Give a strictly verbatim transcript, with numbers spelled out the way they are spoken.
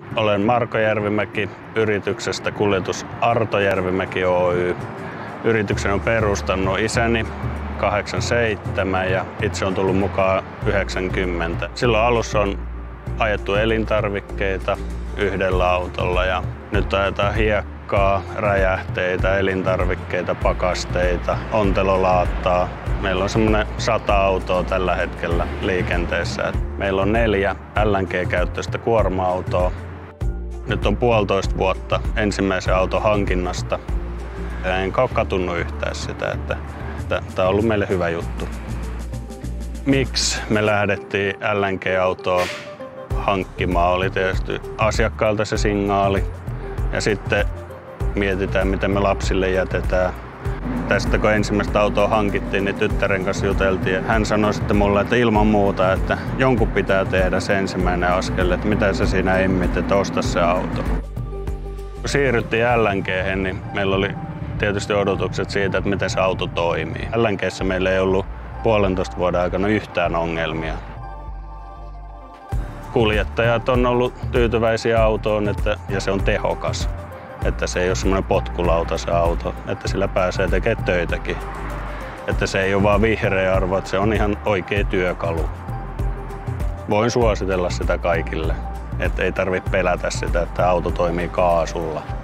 Olen Marko Järvimäki yrityksestä Kuljetus Arto Järvimäki Oy. Yrityksen on perustanut isäni kahdeksankymmentäseitsemän ja itse on tullut mukaan yhdeksänkymmentä. Silloin alussa on ajettu elintarvikkeita yhdellä autolla ja nyt ajetaan hiekkaa, räjähteitä, elintarvikkeita, pakasteita, ontelolaattaa. Meillä on semmoinen sata autoa tällä hetkellä liikenteessä. Meillä on neljä L N G-käyttöistä kuorma-autoa. Nyt on puolitoista vuotta ensimmäisen auton hankinnasta. Enkä ole katunut yhtään sitä, että tämä on ollut meille hyvä juttu. Miksi me lähdettiin L N G-autoa hankkimaan? Oli tietysti asiakkailta se signaali ja sitten mietitään, miten me lapsille jätetään. Tästä kun ensimmäistä autoa hankittiin, niin tyttären kanssa juteltiin. Hän sanoi sitten mulle, että ilman muuta, että jonkun pitää tehdä se ensimmäinen askel, että mitä sä siinä emmit, että osta se auto. Kun siirryttiin L N G:hen, niin meillä oli tietysti odotukset siitä, että miten se auto toimii. L N G:ssä meillä ei ollut puolentoista vuoden aikana yhtään ongelmia. Kuljettajat on ollut tyytyväisiä autoon, että, ja se on tehokas. Että se ei ole semmoinen potkulauta se auto, että sillä pääsee tekemään töitäkin. Että se ei ole vaan vihreä arvo, että se on ihan oikea työkalu. Voin suositella sitä kaikille, että ei tarvitse pelätä sitä, että auto toimii kaasulla.